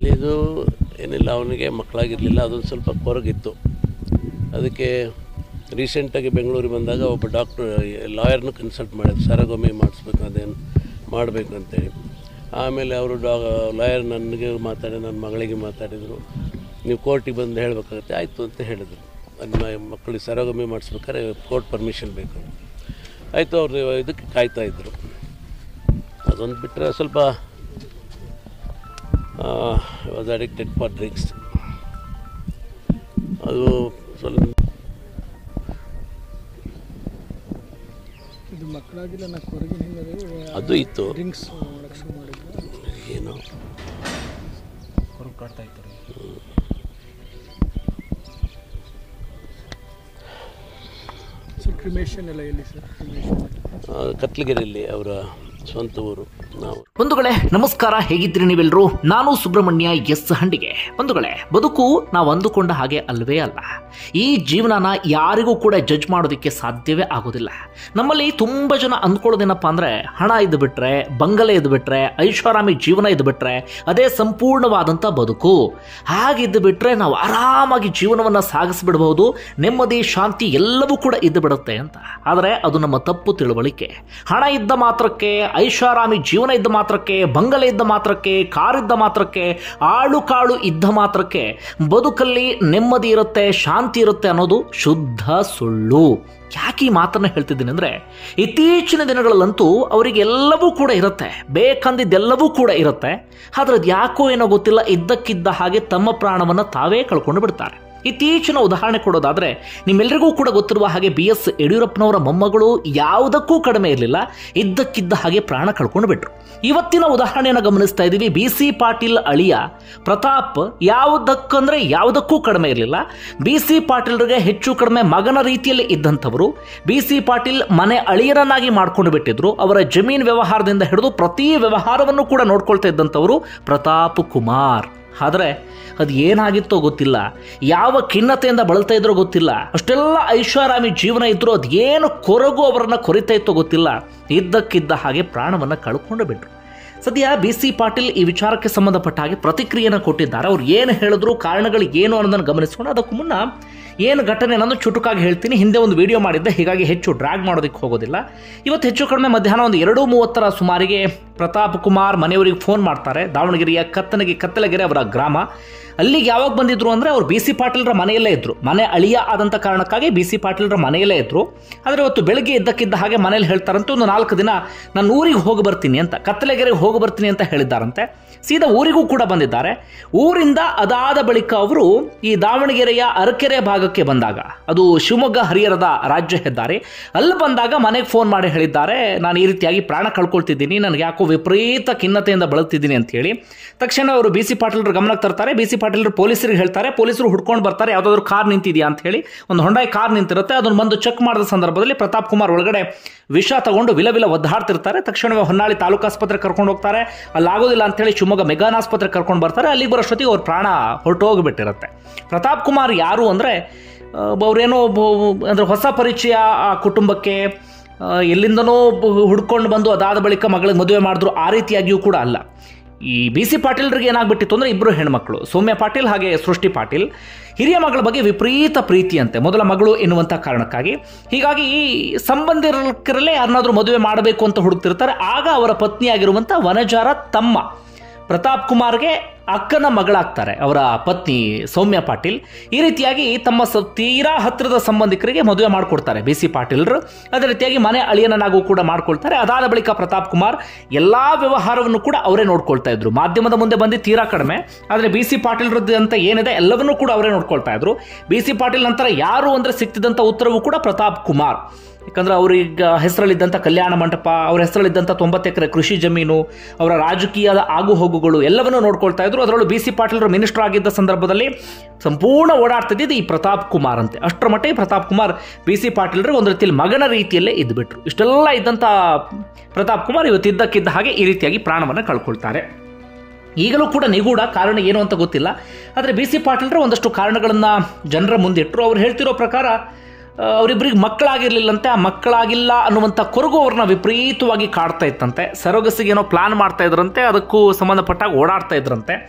ಇದು ಏನಿಲ್ಲ, ಅವನಿಗೆ ಮಕ್ಕಳಾಗಿರಲಿಲ್ಲ, ಅದೊಂದು ಸ್ವಲ್ಪ ಕೊರಗಿತ್ತು. ಅದಕ್ಕೆ ರೀಸೆಂಟಾಗಿ ಬೆಂಗಳೂರಿಗೆ ಬಂದಾಗ ಒಬ್ಬ ಡಾಕ್ಟ್ರು ಲಾಯರ್ನ ಕನ್ಸಲ್ಟ್ ಮಾಡಿದ್ರು, ಸರಗೊಮ್ಮೆ ಮಾಡಿಸ್ಬೇಕು, ಅದೇನು ಮಾಡಬೇಕು ಅಂತೇಳಿ. ಆಮೇಲೆ ಅವರು ಲಾಯರ್ ನನಗೆ ಮಾತಾಡಿ ನನ್ನ ಮಗಳಿಗೆ ಮಾತಾಡಿದರು, ನೀವು ಕೋರ್ಟಿಗೆ ಬಂದು ಹೇಳಬೇಕಾಗತ್ತೆ. ಆಯಿತು ಅಂತ ಹೇಳಿದರು. ನನ್ನ ಮಕ್ಕಳಿಗೆ ಸರಗೊಮ್ಮೆ ಮಾಡಿಸ್ಬೇಕಾದ್ರೆ ಕೋರ್ಟ್ ಪರ್ಮಿಷನ್ ಬೇಕು. ಆಯಿತು, ಅವರು ಇದಕ್ಕೆ ಕಾಯ್ತಾಯಿದ್ರು. ಅದೊಂದು ಬಿಟ್ಟರೆ ಸ್ವಲ್ಪ ವಾಸ್ ಅಡಿಕ್ಟೆಡ್ ಫಾರ್ ಡ್ರಿಂಕ್ಸ್. ಅದು ಸ್ವಲ್ಪ ಅದು ಇತ್ತು, ಏನೋ ಕತ್ಲಗಿರಿಯಲ್ಲಿ ಅವರ ಸ್ವಂತ ಊರು. ಬಂಧುಗಳೇ ನಮಸ್ಕಾರ, ಹೇಗಿದ್ರಿ ನೀವೆಲ್ಲರೂ? ನಾನು ಸುಬ್ರಹ್ಮಣ್ಯ ಎಸ್ ಹಂಡಿಗೆ. ಬಂಧುಗಳೇ, ಬದುಕು ನಾವು ಅಂದುಕೊಂಡ ಹಾಗೆ ಅಲ್ವೇ ಅಲ್ಲ. ಈ ಜೀವನನ ಯಾರಿಗೂ ಕೂಡ ಜಡ್ಜ್ ಮಾಡೋದಕ್ಕೆ ಸಾಧ್ಯವೇ ಆಗೋದಿಲ್ಲ. ನಮ್ಮಲ್ಲಿ ತುಂಬ ಜನ ಅಂದ್ಕೊಳ್ಳೋದೇನಪ್ಪ ಅಂದರೆ, ಹಣ ಇದ್ದು ಬಿಟ್ರೆ, ಬಂಗಲೆ ಇದ್ದು ಬಿಟ್ರೆ, ಐಷಾರಾಮಿ ಜೀವನ ಇದ್ದು ಬಿಟ್ರೆ ಅದೇ ಸಂಪೂರ್ಣವಾದಂಥ ಬದುಕು. ಹಾಗಿದ್ದು ಬಿಟ್ರೆ ನಾವು ಆರಾಮಾಗಿ ಜೀವನವನ್ನು ಸಾಗಿಸ್ಬಿಡ್ಬಹುದು, ನೆಮ್ಮದಿ ಶಾಂತಿ ಎಲ್ಲವೂ ಕೂಡ ಇದ್ದು ಬಿಡುತ್ತೆ ಅಂತ. ಆದರೆ ಅದು ನಮ್ಮ ತಪ್ಪು ತಿಳುವಳಿಕೆ. ಹಣ ಇದ್ದ ಮಾತ್ರಕ್ಕೆ, ಐಷಾರಾಮಿ ಜೀವನ ಇದ್ದ ಮಾತ್ರಕ್ಕೆ, ಬಂಗಲೆ ಇದ್ದ ಮಾತ್ರಕ್ಕೆ, ಕಾರಿದ್ದ ಮಾತ್ರಕ್ಕೆ, ಆಳು ಕಾಳು ಇದ್ದ ಮಾತ್ರಕ್ಕೆ ಬದುಕಲ್ಲಿ ನೆಮ್ಮದಿ ಇರುತ್ತೆ, ಶಾಂತಿ ಇರುತ್ತೆ ಅನ್ನೋದು ಶುದ್ಧ ಸುಳ್ಳು. ಯಾಕೆ ಈ ಮಾತನ್ನು ಹೇಳ್ತಿದ್ದೀನಿ ಅಂದರೆ, ಇತ್ತೀಚಿನ ದಿನಗಳಲ್ಲಂತೂ ಅವರಿಗೆ ಎಲ್ಲವೂ ಕೂಡ ಇರುತ್ತೆ, ಬೇಕಂದಿದ್ದೆಲ್ಲವೂ ಕೂಡ ಇರುತ್ತೆ. ಆದರೆ ಅದು ಯಾಕೋ ಏನೋ ಗೊತ್ತಿಲ್ಲ, ಇದ್ದಕ್ಕಿದ್ದ ಹಾಗೆ ತಮ್ಮ ಪ್ರಾಣವನ್ನು ತಾವೇ ಕಳ್ಕೊಂಡು ಬಿಡ್ತಾರೆ. ಇತ್ತೀಚಿನ ಉದಾಹರಣೆ ಕೊಡೋದಾದರೆ, ನಿಮ್ಮೆಲ್ಲರಿಗೂ ಕೂಡ ಗೊತ್ತಿರುವ ಹಾಗೆ BS ಯಡಿಯೂರಪ್ಪನವರ ಮೊಮ್ಮಗಳು ಯಾವುದಕ್ಕೂ ಕಡಿಮೆ ಇರಲಿಲ್ಲ, ಇದ್ದಕ್ಕಿದ್ದ ಹಾಗೆ ಪ್ರಾಣ ಕಳ್ಕೊಂಡು ಬಿಟ್ರು. ಇವತ್ತಿನ ಉದಾಹರಣೆಯನ್ನು ಗಮನಿಸ್ತಾ ಇದ್ದೀವಿ. BC ಪಾಟೀಲ್ ಅಳಿಯ ಪ್ರತಾಪ್ ಯಾವುದಕ್ಕಂದ್ರೆ ಯಾವುದಕ್ಕೂ ಕಡಿಮೆ ಇರಲಿಲ್ಲ. BC ಪಾಟೀಲ್ರಿಗೆ ಹೆಚ್ಚು ಕಡಿಮೆ ಮಗನ ರೀತಿಯಲ್ಲಿ ಇದ್ದಂಥವರು. BC ಪಾಟೀಲ್ ಮನೆ ಅಳಿಯರನ್ನಾಗಿ ಮಾಡ್ಕೊಂಡು ಬಿಟ್ಟಿದ್ರು. ಅವರ ಜಮೀನು ವ್ಯವಹಾರದಿಂದ ಹಿಡಿದು ಪ್ರತಿ ವ್ಯವಹಾರವನ್ನು ಕೂಡ ನೋಡ್ಕೊಳ್ತಾ ಇದ್ದಂಥವರು ಪ್ರತಾಪ್ ಕುಮಾರ್. ಆದರೆ ಅದು ಏನಾಗಿತ್ತೋ ಗೊತ್ತಿಲ್ಲ, ಯಾವ ಖಿನ್ನತೆಯಿಂದ ಬಳಲ್ತಾ ಇದ್ರೋ ಗೊತ್ತಿಲ್ಲ. ಅಷ್ಟೆಲ್ಲ ಐಷಾರಾಮಿ ಜೀವನ ಇದ್ರೂ ಅದು ಏನು ಕೊರಗು ಅವರನ್ನು ಕೊರಿತಾ ಇತ್ತೋ ಗೊತ್ತಿಲ್ಲ, ಇದ್ದಕ್ಕಿದ್ದ ಹಾಗೆ ಪ್ರಾಣವನ್ನು ಕಳ್ಕೊಂಡು ಬಿಟ್ರು. ಸದ್ಯ BC ಪಾಟೀಲ್ ಈ ವಿಚಾರಕ್ಕೆ ಸಂಬಂಧಪಟ್ಟ ಹಾಗೆ ಪ್ರತಿಕ್ರಿಯೆಯನ್ನು ಕೊಟ್ಟಿದ್ದಾರೆ. ಅವ್ರು ಏನು ಹೇಳಿದ್ರು, ಕಾರಣಗಳು ಏನು ಅನ್ನೋದನ್ನು ಗಮನಿಸ್ಕೊಂಡು ಅದಕ್ಕೂ ಮುನ್ನ ಏನು ಘಟನೆ ನಾನು ಚುಟುಕಾಗಿ ಹೇಳ್ತೀನಿ. ಹಿಂದೆ ಒಂದು ವಿಡಿಯೋ ಮಾಡಿದ್ದೆ, ಹೀಗಾಗಿ ಹೆಚ್ಚು ಡ್ರ್ಯಾಗ್ ಮಾಡೋದಕ್ಕೆ ಹೋಗೋದಿಲ್ಲ. ಇವತ್ತು ಹೆಚ್ಚು ಕಡಿಮೆ ಮಧ್ಯಾಹ್ನ ಒಂದು 2:30 ಸುಮಾರಿಗೆ ಪ್ರತಾಪ್ ಕುಮಾರ್ ಮನೆಯವರಿಗೆ ಫೋನ್ ಮಾಡ್ತಾರೆ. ದಾವಣಗೆರೆಯ ಕತ್ತಲಗೆರೆ ಅವರ ಗ್ರಾಮ. ಅಲ್ಲಿಗೆ ಯಾವಾಗ ಬಂದಿದ್ರು ಅಂದರೆ, ಅವರು BC ಪಾಟೀಲ್ರ ಮನೆಯಲ್ಲೇ ಇದ್ರು. ಮನೆ ಅಳಿಯ ಆದಂಥ ಕಾರಣಕ್ಕಾಗಿ BC ಪಾಟೀಲ್ರ ಮನೆಯಲ್ಲೇ ಇದ್ರು. ಆದರೆ ಇವತ್ತು ಬೆಳಗ್ಗೆ ಇದ್ದಕ್ಕಿದ್ದ ಹಾಗೆ ಮನೇಲಿ ಹೇಳ್ತಾರಂತೆ, ಒಂದು 4 ದಿನ ನಾನು ಊರಿಗೆ ಹೋಗಿ ಬರ್ತೀನಿ ಅಂತ, ಕತ್ತಲಗೆರೆಗೆ ಹೋಗಿ ಬರ್ತೀನಿ ಅಂತ ಹೇಳಿದ್ದಾರಂತೆ. ಸೀದಾ ಊರಿಗೂ ಕೂಡ ಬಂದಿದ್ದಾರೆ. ಊರಿಂದ ಅದಾದ ಬಳಿಕ ಅವರು ಈ ದಾವಣಗೆರೆಯ ಅರಕೆರೆ ಭಾಗಕ್ಕೆ ಬಂದಾಗ, ಅದು ಶಿವಮೊಗ್ಗ ಹರಿಹರದ ರಾಜ್ಯ ಹೆದ್ದಾರಿ, ಅಲ್ಲಿ ಬಂದಾಗ ಮನೆಗೆ ಫೋನ್ ಮಾಡಿ ಹೇಳಿದ್ದಾರೆ, ನಾನು ಈ ರೀತಿಯಾಗಿ ಪ್ರಾಣ ಕಳ್ಕೊಳ್ತಿದ್ದೀನಿ, ನನಗೆ ಯಾಕೋ ವಿಪರೀತ ಖಿನ್ನತೆಯಿಂದ ಬಳಲ್ತಿದ್ದೀನಿ ಅಂತ ಹೇಳಿ. ತಕ್ಷಣ ಅವರು BC ಪಾಟೀಲ್ರ ಗಮನಕ್ಕೆ ತರ್ತಾರೆ. BC ಪಾಟೀಲ್ರು ಪೊಲೀಸರಿಗೆ ಹೇಳ್ತಾರೆ. ಪೊಲೀಸರು ಹುಡ್ಕೊಂಡು ಬರ್ತಾರೆ. ಯಾವುದಾದ್ರೂ ಕಾರ್ ನಿಂತಿದೆಯಾ ಅಂತ ಹೇಳಿ. ಒಂದು ಹೊಂಡಾಯಿ ಕಾರ್ ನಿಂತಿರುತ್ತೆ. ಅದನ್ನು ಬಂದು ಚೆಕ್ ಮಾಡಿದ ಸಂದರ್ಭದಲ್ಲಿ ಪ್ರತಾಪ್ ಕುಮಾರ್ ಒಳಗಡೆ ವಿಷ ತಗೊಂಡು ವಿಲ ಒದ್ದಾಡ್ತಿರ್ತಾರೆ. ತಕ್ಷಣವೇ ಹೊನ್ನಾಳಿ ತಾಲೂಕು ಆಸ್ಪತ್ರೆ ಕರ್ಕೊಂಡು ಹೋಗ್ತಾರೆ. ಅಲ್ಲಾಗೋದಿಲ್ಲ ಅಂತ ಹೇಳಿ ಶಿವಮೊಗ್ಗ ಮೆಗಾನ್ ಆಸ್ಪತ್ರೆ ಕರ್ಕೊಂಡು ಬರ್ತಾರೆ. ಅಲ್ಲಿಗೆ ಬರೋಷ್ಟೊತ್ತಿಗೆ ಅವ್ರ ಪ್ರಾಣ ಹೊರಟೋಗ್ಬಿಟ್ಟಿರುತ್ತೆ. ಪ್ರತಾಪ್ ಕುಮಾರ್ ಯಾರು ಅಂದರೆ, ಅವರೇನೋ ಅಂದರೆ ಹೊಸ ಪರಿಚಯ ಆ ಕುಟುಂಬಕ್ಕೆ, ಎಲ್ಲಿಂದನೋ ಹುಡ್ಕೊಂಡು ಬಂದು ಅದಾದ ಬಳಿಕ ಮಗಳಿಗೆ ಮದುವೆ ಮಾಡಿದ್ರು, ಆ ರೀತಿಯಾಗಿಯೂ ಕೂಡ ಅಲ್ಲ. ಈ BC ಪಾಟೀಲ್ರಿಗೆ ಏನಾಗ್ಬಿಟ್ಟಿತ್ತು ಅಂದರೆ, ಇಬ್ಬರು ಹೆಣ್ಮಕ್ಳು, ಸೌಮ್ಯ ಪಾಟೀಲ್ ಹಾಗೆ ಸೃಷ್ಟಿ ಪಾಟೀಲ್. ಹಿರಿಯ ಮಗಳ ಬಗ್ಗೆ ವಿಪರೀತ ಪ್ರೀತಿಯಂತೆ, ಮೊದಲ ಮಗಳು ಎನ್ನುವಂಥ ಕಾರಣಕ್ಕಾಗಿ. ಹೀಗಾಗಿ ಈ ಸಂಬಂಧಿಕರಲ್ಲೇ ಯಾರನ್ನಾದ್ರೂ ಮದುವೆ ಮಾಡಬೇಕು ಅಂತ ಹುಡುಕ್ತಿರ್ತಾರೆ. ಆಗ ಅವರ ಪತ್ನಿಯಾಗಿರುವಂಥ ವನಜಾರ ತಮ್ಮ ಪ್ರತಾಪ್ ಕುಮಾರ್ಗೆ ಅಕ್ಕನ ಮಗಳಾಗ್ತಾರೆ ಅವರ ಪತ್ನಿ ಸೌಮ್ಯ ಪಾಟೀಲ್. ಈ ರೀತಿಯಾಗಿ ತಮ್ಮ ತೀರಾ ಹತ್ತಿರದ ಸಂಬಂಧಿಕರಿಗೆ ಮದುವೆ ಮಾಡಿಕೊಡ್ತಾರೆ BC ಪಾಟೀಲ್ರು. ಅದೇ ರೀತಿಯಾಗಿ ಮನೆ ಅಳಿಯನನ್ನಾಗೂ ಕೂಡ ಮಾಡ್ಕೊಳ್ತಾರೆ. ಅದಾದ ಬಳಿಕ ಪ್ರತಾಪ್ ಕುಮಾರ್ ಎಲ್ಲ ವ್ಯವಹಾರವನ್ನು ಕೂಡ ಅವರೇ ನೋಡ್ಕೊಳ್ತಾ ಇದ್ರು. ಮಾಧ್ಯಮದ ಮುಂದೆ ಬಂದು ತೀರಾ ಕಡಿಮೆ, ಆದರೆ BC ಪಾಟೀಲ್ರದ್ದು ಅಂತ ಏನಿದೆ ಎಲ್ಲವನ್ನೂ ಕೂಡ ಅವರೇ ನೋಡ್ಕೊಳ್ತಾ ಇದ್ರು. BC ಪಾಟೀಲ್ ನಂತರ ಯಾರು ಅಂದರೆ ಸಿಕ್ತಿದ್ದಂಥ ಉತ್ತರವೂ ಕೂಡ ಪ್ರತಾಪ್ ಕುಮಾರ್. ಯಾಕಂದ್ರೆ ಅವ್ರಿಗೆ ಹೆಸರಲ್ಲಿದ್ದಂಥ ಕಲ್ಯಾಣ ಮಂಟಪ, ಅವ್ರ ಹೆಸರಲ್ಲಿದ್ದಂಥ 90 ಎಕರೆ ಕೃಷಿ ಜಮೀನು, ಅವರ ರಾಜಕೀಯದ ಆಗು ಹೋಗುಗಳು ಎಲ್ಲವನ್ನೂ ನೋಡ್ಕೊಳ್ತಾ ಇದ್ರು. ಅದರಲ್ಲೂ BC ಪಾಟೀಲ್ರು ಮಿನಿಸ್ಟರ್ ಆಗಿದ್ದ ಸಂದರ್ಭದಲ್ಲಿ ಸಂಪೂರ್ಣ ಓಡಾಡ್ತಿದ್ದು ಈ ಪ್ರತಾಪ್ ಕುಮಾರ್ ಅಂತೆ. ಅಷ್ಟರ ಮಟ್ಟಿಗೆ ಪ್ರತಾಪ್ ಕುಮಾರ್ BC ಪಾಟೀಲ್ರಿಗೆ ಒಂದು ರೀತಿಯಲ್ಲಿ ಮಗನ ರೀತಿಯಲ್ಲೇ ಇದ್ಬಿಟ್ರು. ಇಷ್ಟೆಲ್ಲ ಇದ್ದಂಥ ಪ್ರತಾಪ್ ಕುಮಾರ್ ಇವತ್ತು ಇದ್ದಕ್ಕಿದ್ದ ಹಾಗೆ ಈ ರೀತಿಯಾಗಿ ಪ್ರಾಣವನ್ನು ಕಳ್ಕೊಳ್ತಾರೆ. ಈಗಲೂ ಕೂಡ ನಿಗೂಢ ಕಾರಣ ಏನು ಅಂತ ಗೊತ್ತಿಲ್ಲ. ಆದರೆ BC ಪಾಟೀಲ್ರು ಒಂದಷ್ಟು ಕಾರಣಗಳನ್ನು ಜನರ ಮುಂದಿಟ್ಟರು. ಅವ್ರು ಹೇಳ್ತಿರೋ ಪ್ರಕಾರ ಅವರಿಬ್ಬರಿಗೆ ಮಕ್ಕಳಾಗಿರ್ಲಿಲ್ಲಂತೆ. ಆ ಮಕ್ಕಳಾಗಿಲ್ಲ ಅನ್ನುವಂಥ ಕೊರಗು ಅವ್ರನ್ನ ವಿಪರೀತವಾಗಿ ಕಾಡ್ತಾ ಇತ್ತಂತೆ. ಸರೋಗಸಿಗೆ ಏನೋ ಪ್ಲಾನ್ ಮಾಡ್ತಾ ಇದ್ರಂತೆ, ಅದಕ್ಕೂ ಸಂಬಂಧಪಟ್ಟಾಗ ಓಡಾಡ್ತಾ ಇದ್ರಂತೆ.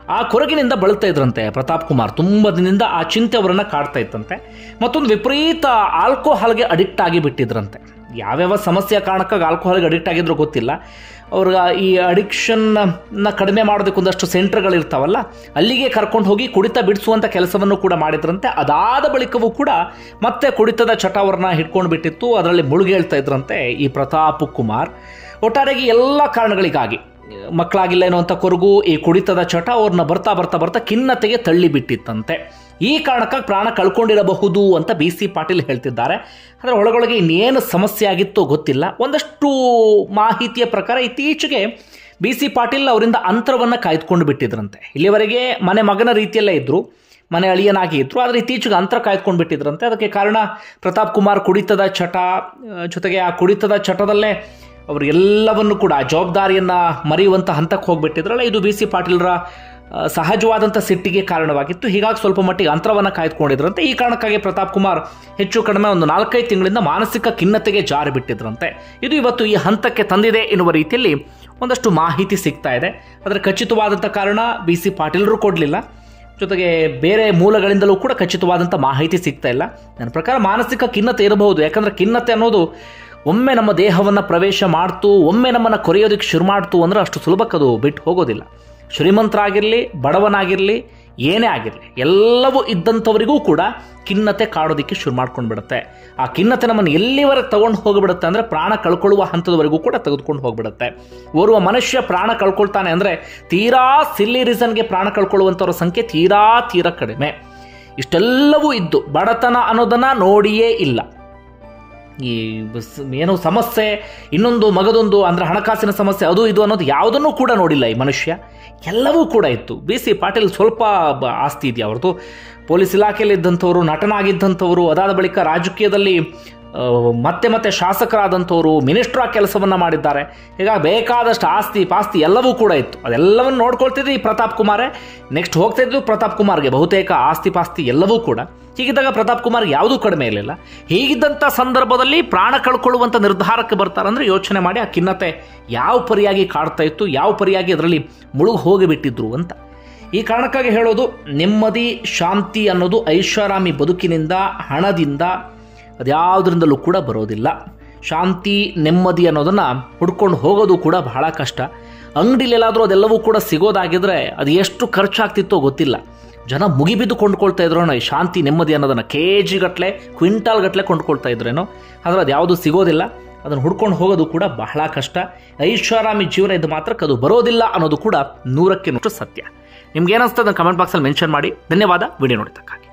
ಆ ಕೊರಗಿನಿಂದ ಬಳಲ್ತಾ ಇದ್ರಂತೆ ಪ್ರತಾಪ್ ಕುಮಾರ್. ತುಂಬ ದಿನದಿಂದ ಆ ಚಿಂತೆ ಅವರನ್ನು ಕಾಡ್ತಾ ಇತ್ತಂತೆ. ಮತ್ತೊಂದು ವಿಪರೀತ ಆಲ್ಕೋಹಾಲ್ಗೆ ಅಡಿಕ್ಟ್ ಆಗಿ ಬಿಟ್ಟಿದ್ರಂತೆ. ಯಾವ್ಯಾವ ಸಮಸ್ಯೆಯ ಕಾರಣಕ್ಕಾಗಿ ಆಲ್ಕೋಹಾಲ್ಗೆ ಅಡಿಕ್ಟ್ ಆಗಿದ್ರು ಗೊತ್ತಿಲ್ಲ. ಅವ್ರಿಗೆ ಈ ಅಡಿಕ್ಷನ್ನ ಕಡಿಮೆ ಮಾಡೋದಕ್ಕೆ ಒಂದಷ್ಟು ಸೆಂಟರ್ಗಳಿರ್ತಾವಲ್ಲ, ಅಲ್ಲಿಗೆ ಕರ್ಕೊಂಡು ಹೋಗಿ ಕುಡಿತ ಬಿಡಿಸುವಂಥ ಕೆಲಸವನ್ನು ಕೂಡ ಮಾಡಿದ್ರಂತೆ. ಅದಾದ ಬಳಿಕವೂ ಕೂಡ ಮತ್ತೆ ಕುಡಿತದ ಚಟ ಅವ್ರನ್ನ ಹಿಡ್ಕೊಂಡು ಬಿಟ್ಟಿತ್ತು. ಅದರಲ್ಲಿ ಮುಳುಗೇಳ್ತಾ ಇದ್ರಂತೆ ಈ ಪ್ರತಾಪ್ ಕುಮಾರ್. ಒಟ್ಟಾರೆಯಾಗಿ ಎಲ್ಲ ಕಾರಣಗಳಿಗಾಗಿ, ಮಕ್ಕಳಾಗಿಲ್ಲ ಅನ್ನುವಂಥ ಕೊರಗು, ಈ ಕುಡಿತದ ಚಟ ಅವ್ರನ್ನ ಬರ್ತಾ ಬರ್ತಾ ಬರ್ತಾ ಖಿನ್ನತೆಗೆ ತಳ್ಳಿಬಿಟ್ಟಿತ್ತಂತೆ. ಈ ಕಾರಣಕ್ಕಾಗಿ ಪ್ರಾಣ ಕಳ್ಕೊಂಡಿರಬಹುದು ಅಂತ ಬಿ ಸಿ ಪಾಟೀಲ್ ಹೇಳ್ತಿದ್ದಾರೆ. ಆದರೆ ಒಳಗೊಳಗೆ ಇನ್ನೇನು ಸಮಸ್ಯೆ ಆಗಿತ್ತೋ ಗೊತ್ತಿಲ್ಲ. ಒಂದಷ್ಟು ಮಾಹಿತಿಯ ಪ್ರಕಾರ ಇತ್ತೀಚೆಗೆ ಬಿ ಸಿ ಪಾಟೀಲ್ ಅವರಿಂದ ಅಂತರವನ್ನು ಕಾಯ್ದುಕೊಂಡು ಬಿಟ್ಟಿದ್ರಂತೆ. ಇಲ್ಲಿವರೆಗೆ ಮಗನ ರೀತಿಯಲ್ಲೇ ಇದ್ದರು, ಮನೆ ಅಳಿಯನಾಗಿ ಇದ್ದರು. ಆದರೆ ಇತ್ತೀಚೆಗೆ ಅಂತರ ಕಾಯ್ದುಕೊಂಡು ಬಿಟ್ಟಿದ್ರಂತೆ. ಅದಕ್ಕೆ ಕಾರಣ ಪ್ರತಾಪ್ ಕುಮಾರ್ ಕುಡಿತದ ಚಟ, ಜೊತೆಗೆ ಆ ಕುಡಿತದ ಚಟದಲ್ಲೇ ಅವರು ಎಲ್ಲವನ್ನು ಕೂಡ ಜವಾಬ್ದಾರಿಯನ್ನು ಮರೆಯುವಂಥ ಹಂತಕ್ಕೆ ಹೋಗಿಬಿಟ್ಟಿದ್ರಲ್ಲ, ಇದು ಬಿ ಸಿ ಪಾಟೀಲ್ರ ಸಹಜವಾದಂಥ ಸಿಟ್ಟಿಗೆ ಕಾರಣವಾಗಿತ್ತು. ಹೀಗಾಗಿ ಸ್ವಲ್ಪ ಮಟ್ಟಿಗೆ ಅಂತರವನ್ನು ಕಾಯ್ದುಕೊಂಡಿದ್ರಂತೆ. ಈ ಕಾರಣಕ್ಕಾಗಿ ಪ್ರತಾಪ್ ಕುಮಾರ್ ಹೆಚ್ಚು ಕಡಿಮೆ ಒಂದು 4-5 ತಿಂಗಳಿಂದ ಮಾನಸಿಕ ಖಿನ್ನತೆಗೆ ಜಾರಿ ಬಿಟ್ಟಿದ್ರಂತೆ. ಇದು ಇವತ್ತು ಈ ಹಂತಕ್ಕೆ ತಂದಿದೆ ಎನ್ನುವ ರೀತಿಯಲ್ಲಿ ಒಂದಷ್ಟು ಮಾಹಿತಿ ಸಿಗ್ತಾ ಇದೆ. ಅದರ ಖಚಿತವಾದಂಥ ಕಾರಣ ಬಿ ಸಿ ಪಾಟೀಲರು ಕೊಡಲಿಲ್ಲ, ಜೊತೆಗೆ ಬೇರೆ ಮೂಲಗಳಿಂದಲೂ ಕೂಡ ಖಚಿತವಾದಂಥ ಮಾಹಿತಿ ಸಿಗ್ತಾ ಇಲ್ಲ. ನನ್ನ ಪ್ರಕಾರ ಮಾನಸಿಕ ಖಿನ್ನತೆ ಇರಬಹುದು. ಯಾಕಂದರೆ ಖಿನ್ನತೆ ಅನ್ನೋದು ಒಮ್ಮೆ ನಮ್ಮ ದೇಹವನ್ನು ಪ್ರವೇಶ ಮಾಡ್ತು, ಒಮ್ಮೆ ನಮ್ಮನ್ನು ಕೊರೆಯೋದಕ್ಕೆ ಶುರು ಮಾಡ್ತು ಅಂದರೆ ಅಷ್ಟು ಸುಲಭಕ್ಕದು ಬಿಟ್ಟು ಹೋಗೋದಿಲ್ಲ. ಶ್ರೀಮಂತರಾಗಿರಲಿ, ಬಡವನಾಗಿರಲಿ, ಏನೇ ಆಗಿರಲಿ, ಎಲ್ಲವೂ ಇದ್ದಂಥವರಿಗೂ ಕೂಡ ಖಿನ್ನತೆ ಕಾಡೋದಕ್ಕೆ ಶುರು ಮಾಡ್ಕೊಂಡು ಬಿಡುತ್ತೆ. ಆ ಖಿನ್ನತೆ ನಮ್ಮನ್ನು ಎಲ್ಲಿವರೆಗೆ ತಗೊಂಡು ಹೋಗಿಬಿಡುತ್ತೆ ಅಂದರೆ ಪ್ರಾಣ ಕಳ್ಕೊಳ್ಳುವ ಹಂತದವರೆಗೂ ಕೂಡ ತೆಗೆದುಕೊಂಡು ಹೋಗಿಬಿಡುತ್ತೆ. ಓರ್ವ ಮನುಷ್ಯ ಪ್ರಾಣ ಕಳ್ಕೊಳ್ತಾನೆ ಅಂದರೆ ತೀರಾ ಸಿಲ್ಲಿ ರೀಸನ್ಗೆ ಪ್ರಾಣ ಕಳ್ಕೊಳ್ಳುವಂಥವ್ರ ಸಂಖ್ಯೆ ತೀರಾ ಕಡಿಮೆ. ಇಷ್ಟೆಲ್ಲವೂ ಇದ್ದು ಬಡತನ ಅನ್ನೋದನ್ನು ನೋಡಿಯೇ ಇಲ್ಲ. ಈ ಏನೋ ಸಮಸ್ಯೆ, ಇನ್ನೊಂದು ಮಗದೊಂದು ಅಂದರೆ ಹಣಕಾಸಿನ ಸಮಸ್ಯೆ, ಅದು ಇದು ಅನ್ನೋದು ಯಾವುದನ್ನು ಕೂಡ ನೋಡಿಲ್ಲ ಈ ಮನುಷ್ಯ. ಎಲ್ಲವೂ ಕೂಡ ಇತ್ತು. ಬಿ ಸಿ ಪಾಟೀಲ್ ಸ್ವಲ್ಪ ಆಸ್ತಿ ಇದೆಯಾ ಅವ್ರದ್ದು. ಪೊಲೀಸ್ ಇಲಾಖೆಯಲ್ಲಿ ಇದ್ದಂಥವ್ರು, ನಟನಾಗಿದ್ದಂಥವ್ರು, ಅದಾದ ಬಳಿಕ ರಾಜಕೀಯದಲ್ಲಿ ಮತ್ತೆ ಶಾಸಕರಾದಂಥವ್ರು, ಮಿನಿಸ್ಟ್ರ ಕೆಲಸವನ್ನು ಮಾಡಿದ್ದಾರೆ. ಹೀಗಾಗಿ ಬೇಕಾದಷ್ಟು ಆಸ್ತಿ ಪಾಸ್ತಿ ಎಲ್ಲವೂ ಕೂಡ ಇತ್ತು. ಅದೆಲ್ಲವನ್ನು ನೋಡ್ಕೊಳ್ತಿದ್ದು ಈ ಪ್ರತಾಪ್ ಕುಮಾರೇ. ನೆಕ್ಸ್ಟ್ ಹೋಗ್ತಿದ್ದು ಪ್ರತಾಪ್ ಕುಮಾರ್ಗೆ ಬಹುತೇಕ ಆಸ್ತಿ ಪಾಸ್ತಿ ಎಲ್ಲವೂ ಕೂಡ. ಹೀಗಿದ್ದಾಗ ಪ್ರತಾಪ್ ಕುಮಾರ್ಗೆ ಯಾವುದೂ ಕಡಿಮೆ ಇರಲಿಲ್ಲ. ಹೀಗಿದ್ದಂಥ ಸಂದರ್ಭದಲ್ಲಿ ಪ್ರಾಣ ಕಳ್ಕೊಳ್ಳುವಂಥ ನಿರ್ಧಾರಕ್ಕೆ ಬರ್ತಾರಂದ್ರೆ ಯೋಚನೆ ಮಾಡಿ ಆ ಖಿನ್ನತೆ ಯಾವ ಪರಿಯಾಗಿ ಕಾಡ್ತಾ ಇತ್ತು, ಯಾವ ಪರಿಯಾಗಿ ಅದರಲ್ಲಿ ಮುಳುಗಿ ಹೋಗಿಬಿಟ್ಟಿದ್ರು ಅಂತ. ಈ ಕಾರಣಕ್ಕಾಗಿ ಹೇಳೋದು, ನೆಮ್ಮದಿ ಶಾಂತಿ ಅನ್ನೋದು ಐಷಾರಾಮಿ ಬದುಕಿನಿಂದ, ಹಣದಿಂದ, ಅದ್ಯಾವುದರಿಂದಲೂ ಕೂಡ ಬರೋದಿಲ್ಲ. ಶಾಂತಿ ನೆಮ್ಮದಿ ಅನ್ನೋದನ್ನು ಹುಡ್ಕೊಂಡು ಹೋಗೋದು ಕೂಡ ಬಹಳ ಕಷ್ಟ. ಅಂಗಡಿಲೆಲ್ಲಾದರೂ ಅದೆಲ್ಲವೂ ಕೂಡ ಸಿಗೋದಾಗಿದ್ರೆ ಅದು ಎಷ್ಟು ಖರ್ಚಾಗ್ತಿತ್ತೋ ಗೊತ್ತಿಲ್ಲ. ಜನ ಮುಗಿಬಿದ್ದು ಕೊಂಡ್ಕೊಳ್ತಾ ಇದ್ರೇನೋ ಈ ಶಾಂತಿ ನೆಮ್ಮದಿ ಅನ್ನೋದನ್ನು. KG ಗಟ್ಟಲೆ, ಕ್ವಿಂಟಾಲ್ ಗಟ್ಟಲೆ ಕೊಂಡ್ಕೊಳ್ತಾ ಇದ್ರೇನೋ. ಆದರೆ ಅದು ಯಾವುದೂ ಸಿಗೋದಿಲ್ಲ. ಅದನ್ನು ಹುಡ್ಕೊಂಡು ಹೋಗೋದು ಕೂಡ ಬಹಳ ಕಷ್ಟ. ಐಷಾರಾಮಿ ಜೀವನ ಇದು ಮಾತ್ರಕ್ಕೆ ಅದು ಬರೋದಿಲ್ಲ ಅನ್ನೋದು ಕೂಡ 100% ಸತ್ಯ. ನಿಮ್ಗೆ ಏನಿಸ್ತದೆ ಅದನ್ನು ಕಮೆಂಟ್ ಬಾಕ್ಸಲ್ಲಿ ಮೆನ್ಷನ್ ಮಾಡಿ. ಧನ್ಯವಾದ ವಿಡಿಯೋ ನೋಡಿದ್ದಕ್ಕಾಗಿ.